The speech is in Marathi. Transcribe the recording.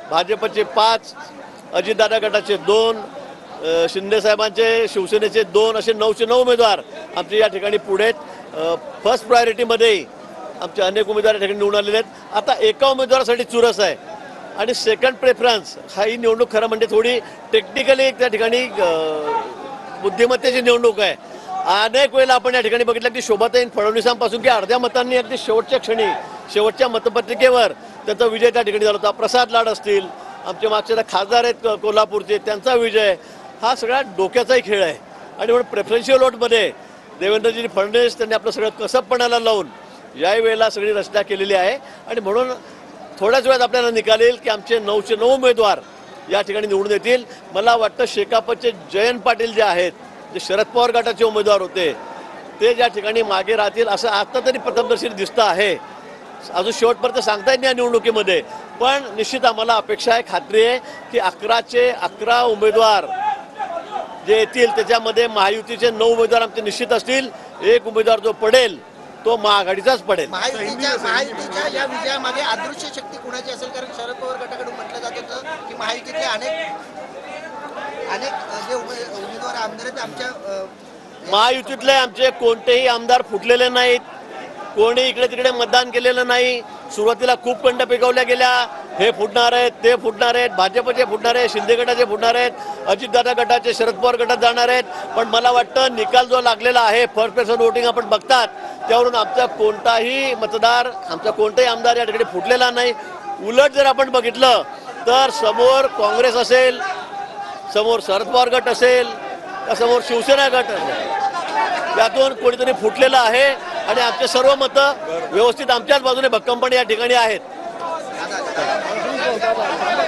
भाजपचे 5, अजितदादा गटाचे 2, शिंदे साहेबांचे शिवसेनेचे 2 असे 9चे 9 उमेदवार आमचे या ठिकाणी पुढे आहेत। फर्स्ट प्रायोरिटीमध्ये आमचे अनेक उमेदवार या ठिकाणी निवडून आलेले आहेत। आता एका उमेदवारासाठी चुरस आहे आणि सेकंड प्रेफरन्स हा ही निवडणूक खरं म्हणजे थोडी टेक्निकली त्या ठिकाणी बुद्धिमत्तेची निवडणूक आहे। अनेक वेळेला आपण या ठिकाणी बघितलं की शोभाताई फडणवीसांपासून की अर्ध्या मतांनी अगदी शेवटच्या क्षणी शेवटच्या मतपत्रिकेवर त्यांचा विजय त्या ठिकाणी झाला होता। प्रसाद लाड असतील, आमचे मागचे खासदार आहेत कोल्हापूरचे, त्यांचा विजय हा सगळा डोक्याचाही खेळ आहे। आणि म्हणून प्रेफरन्शियल वोटमध्ये देवेंद्रजी फडणवीस त्यांनी आपलं सगळं कसबपणाला लावून याही वेळेला सगळी रचना केलेली आहे। आणि म्हणून थोड्याच वेळात आपल्याला निकाल येईल की आमचे 9चे 9 उमेदवार या ठिकाणी निवडून येतील। मला वाटतं शेकापचे जयंत पाटील जे आहेत, जे शरद पवार गटाचे उमेदवार होते, ते ज्या ठिकाणी मागे राहतील असं आता तरी प्रथमदर्शी दिसतं आहे। अजून शेवटपर्यंत सांगता येत नाही या निवडणुकीमध्ये, पण निश्चित आम्हाला अपेक्षा आहे, खात्री आहे की 11चे 11 उमेदवार जे येतील त्याच्यामध्ये महायुतीचे 9 उमेदवार आमचे निश्चित असतील। एक उमेदवार जो पडेल तो महाआघाडीचाच पडेल। महायुतीच्या या विजयामागे अदृश्य शक्ती कुणाची असेल? कारण शरद पवार गटाकडून म्हटलं जात होतं की महायुतीतले अनेक जे उमेदवार आमदार आहेत आमच्या महायुतीतले आमचे कोणतेही आमदार फुटलेले नाहीत, कोणी इकडे तिकडे मतदान केलेलं नाही। सुरुवातीला खूप कंड पिकवल्या गेल्या, हे फुटणार आहेत, ते फुटणार आहेत, भाजपचे फुटणार आहेत, शिंदे गटाचे फुटणार आहेत, अजितदादा गटाचे शरद पवार गटात जाणार आहेत। पण मला वाटतं निकाल जो लागलेला आहे फर्स्ट पर्सन वोटिंग आपण बघतात त्यावरून आमचा कोणताही मतदार, आमचा कोणताही आमदार या ठिकाणी फुटलेला नाही। उलट जर आपण बघितलं तर समोर काँग्रेस असेल, समोर शरद पवार गट असेल, समोर शिवसेना गट असेल, त्यातून कोणीतरी फुटलेलं आहे आणि आमचे सर्व मतं व्यवस्थित आमच्याच बाजूने भक्कमपणे या ठिकाणी आहेत।